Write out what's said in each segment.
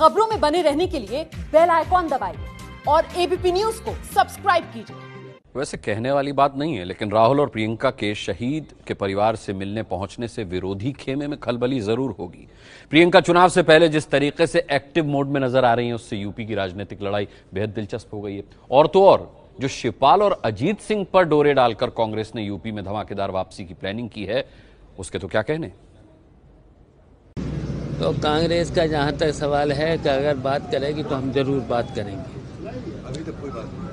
खबरों में बने रहने के लिए बेल आइकॉन दबाइए और एबीपी न्यूज को सब्सक्राइब कीजिए। वैसे कहने वाली बात नहीं है, लेकिन राहुल और प्रियंका के शहीद के परिवार से मिलने पहुंचने से विरोधी खेमे में खलबली जरूर होगी। प्रियंका चुनाव से पहले जिस तरीके से एक्टिव मोड में नजर आ रही हैं, उससे यूपी की राजनीतिक लड़ाई बेहद दिलचस्प हो गई है। और तो और जो शिवपाल और अजीत सिंह पर डोरे डालकर कांग्रेस ने यूपी में धमाकेदार वापसी की प्लानिंग की है, उसके तो क्या कहने। तो कांग्रेस का जहां तक सवाल है कि अगर बात करेगी तो हम जरूर बात करेंगे। अभी तक कोई बात नहीं।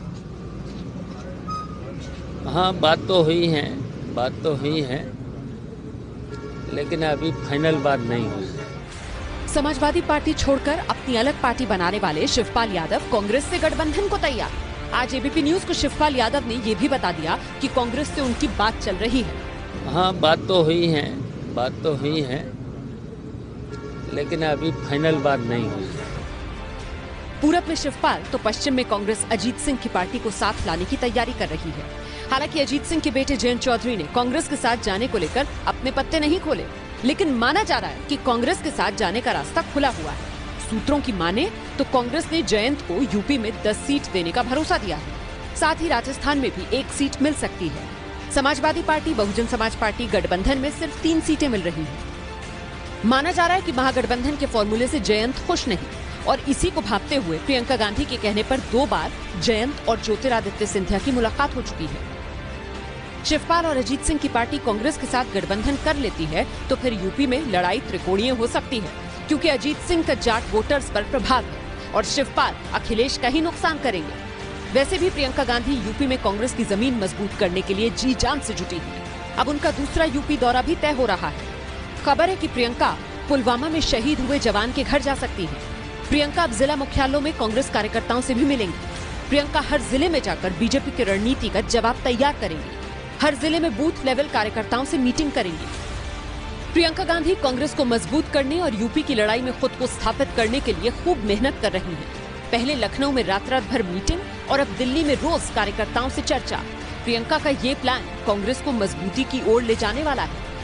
हाँ, बात तो हुई है, लेकिन अभी फाइनल बात नहीं हुई। समाजवादी पार्टी छोड़कर अपनी अलग पार्टी बनाने वाले शिवपाल यादव कांग्रेस से गठबंधन को तैयार। आज एबीपी न्यूज को शिवपाल यादव ने ये भी बता दिया कि कांग्रेस से उनकी बात चल रही है। हाँ, बात तो हुई है, लेकिन अभी फाइनल बात नहीं हुई। पूरब में शिवपाल तो पश्चिम में कांग्रेस अजीत सिंह की पार्टी को साथ लाने की तैयारी कर रही है। हालांकि अजीत सिंह के बेटे जयंत चौधरी ने कांग्रेस के साथ जाने को लेकर अपने पत्ते नहीं खोले, लेकिन माना जा रहा है कि कांग्रेस के साथ जाने का रास्ता खुला हुआ है। सूत्रों की माने तो कांग्रेस ने जयंत को यूपी में 10 सीट देने का भरोसा दिया है। साथ ही राजस्थान में भी 1 सीट मिल सकती है। समाजवादी पार्टी, बहुजन समाज पार्टी गठबंधन में सिर्फ 3 सीटें मिल रही हैं। माना जा रहा है कि महागठबंधन के फॉर्मूले से जयंत खुश नहीं, और इसी को भांपते हुए प्रियंका गांधी के कहने पर 2 बार जयंत और ज्योतिरादित्य सिंधिया की मुलाकात हो चुकी है। शिवपाल और अजीत सिंह की पार्टी कांग्रेस के साथ गठबंधन कर लेती है तो फिर यूपी में लड़ाई त्रिकोणीय हो सकती है, क्योंकि अजीत सिंह का जाट वोटर्स पर प्रभाव है और शिवपाल अखिलेश का ही नुकसान करेंगे। वैसे भी प्रियंका गांधी यूपी में कांग्रेस की जमीन मजबूत करने के लिए जी जान से जुटी है। अब उनका दूसरा यूपी दौरा भी तय हो रहा है। खबर है कि प्रियंका पुलवामा में शहीद हुए जवान के घर जा सकती है। प्रियंका अब जिला मुख्यालयों में कांग्रेस कार्यकर्ताओं से भी मिलेंगी। प्रियंका हर जिले में जाकर बीजेपी के रणनीतिगत जवाब तैयार करेंगी। हर जिले में बूथ लेवल कार्यकर्ताओं से मीटिंग करेंगी। प्रियंका गांधी कांग्रेस को मजबूत करने और यूपी की लड़ाई में खुद को स्थापित करने के लिए खूब मेहनत कर रही हैं। पहले लखनऊ में रात भर मीटिंग और अब दिल्ली में रोज कार्यकर्ताओं से चर्चा। प्रियंका का ये प्लान कांग्रेस को मजबूती की ओर ले जाने वाला है।